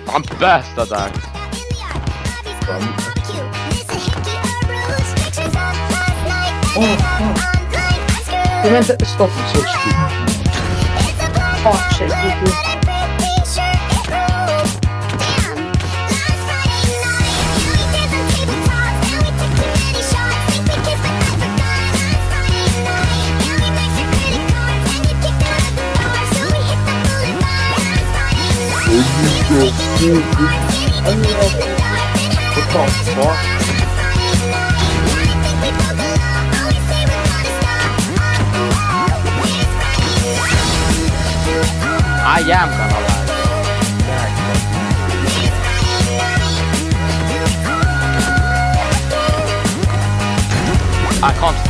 I'm best at that. Du vänta, stopp, så shit, What the fuck? I am gonna lie. I can't